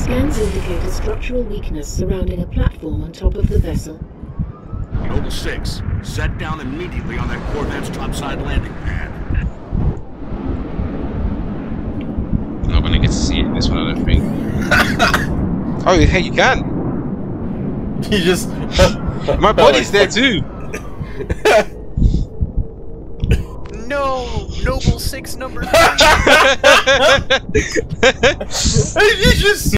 Scans indicate a structural weakness surrounding a platform on top of the vessel. Noble 6, set down immediately on that Corvette's topside landing pad. I'm not gonna get to see it in this one, I don't think. Oh, hey, you can! You just... My body's there too! No! Noble 6 number 3! You just